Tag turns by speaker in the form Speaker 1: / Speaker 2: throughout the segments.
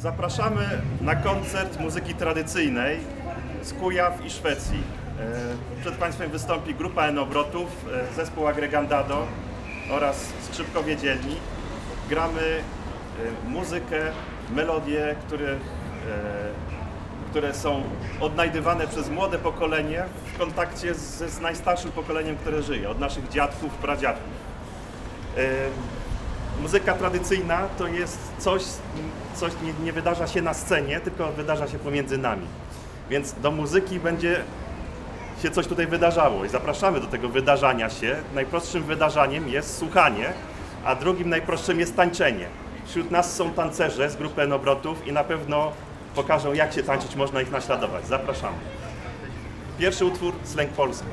Speaker 1: Zapraszamy na koncert muzyki tradycyjnej z Kujaw i Szwecji. Przed Państwem wystąpi grupa Enobrotów, zespół Agregandado oraz skrzypkowie dzielni. Gramy muzykę, melodie, które są odnajdywane przez młode pokolenie w kontakcie z najstarszym pokoleniem, które żyje, od naszych dziadków, pradziadków. Muzyka tradycyjna to jest coś nie wydarza się na scenie, tylko wydarza się pomiędzy nami. Więc do muzyki będzie się coś tutaj wydarzało i zapraszamy do tego wydarzania się. Najprostszym wydarzaniem jest słuchanie, a drugim najprostszym jest tańczenie. Wśród nas są tancerze z grupy Enobrotów i na pewno pokażą, jak się tańczyć, można ich naśladować. Zapraszamy. Pierwszy utwór – Slęg Polska.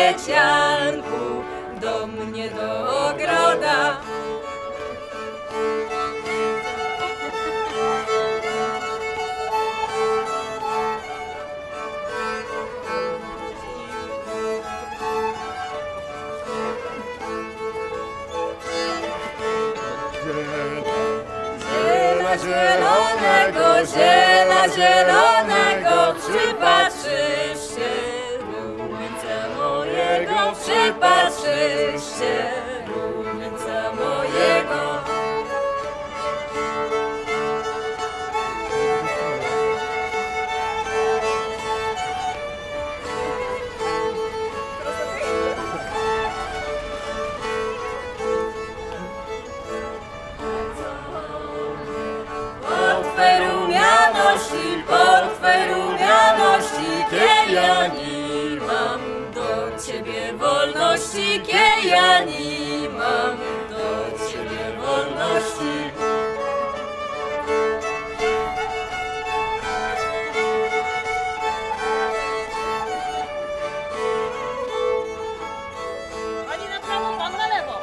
Speaker 2: jedź Janku do mnie do ogroda. Ziela zielonego, przypatrzysz się, rumieńca mojego, przypatrzysz się, rumieńca mojego. Po Twej rumianości, kiejani mam do Ciebie wolności, kiejani mam do Ciebie wolności.
Speaker 3: Pani na prawo, pan na lewo.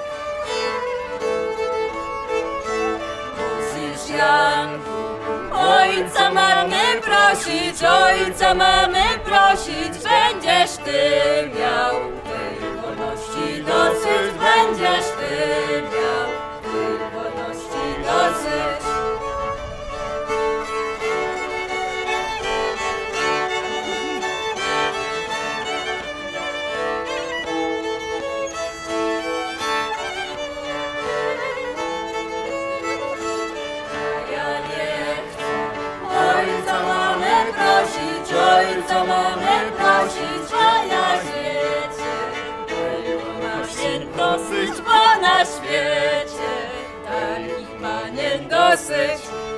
Speaker 2: Musisz, Janku, ojca mamy prosić, ojca mamy prosić, będziesz Ty miał tej wolności dosyć, będziesz Ty miał tej wolności dosyć. Ojca mamy prosić, bo na świecie było panien dosyć, bo na świecie takich panien dosyć.